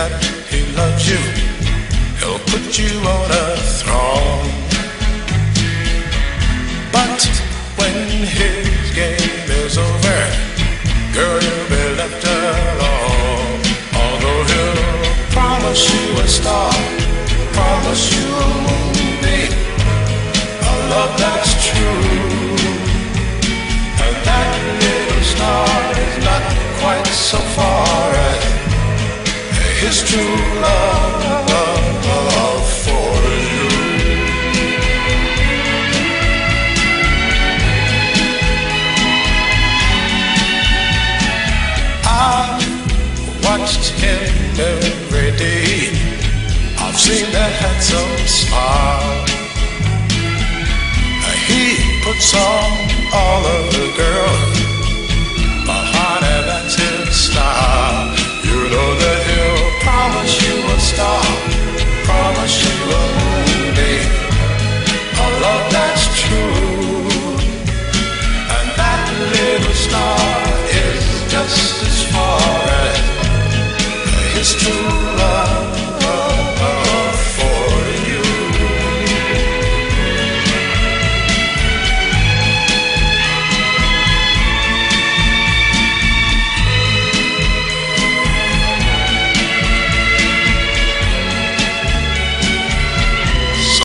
that he loves you, he'll put you on a throne. But when his game is over, girl, you'll be left alone. Although he'll promise you a star, promise you a moonbeam, a love that's true. And that little star is not quite so far as his true love for you. I've watched him every day. I've seen that handsome smile. He puts on all of the girls, but honey, that's his style. You know that he'll promise you a star, promise you a moonbeam, a love that's true. And that little star